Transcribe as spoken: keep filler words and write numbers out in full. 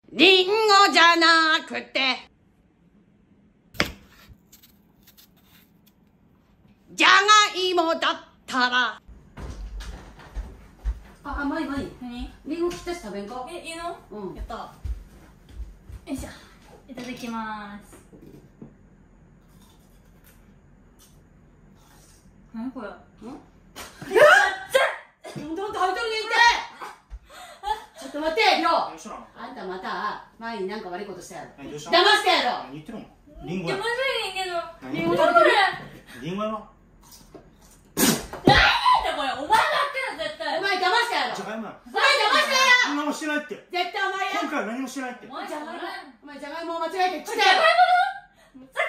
リンゴじゃなくてじゃがいもだったら。あ、甘い甘い。 何？ リンゴ切ったし食べんか。 え、いいの？ うん。 やった。よいしょ。いただきます。何これ？ うん？どんどんと入っとるねんて。ちょっと待って、りょう。あんたまた前になんか悪いことしたやろ。騙したやろ。 何言ってるの？リンゴや。 気持ちいいけど。 リンゴ食べてる。 リンゴやろ。 何やこれ、お前がやってる絶対。 お前騙したやろ。 じゃがいもや。 お前騙したやろ。 何もしてないって。 絶対お前や。 今回は何もしてないって。 お前じゃがいも、お前じゃがいもを間違えて来たやろ。 じゃがいもだ。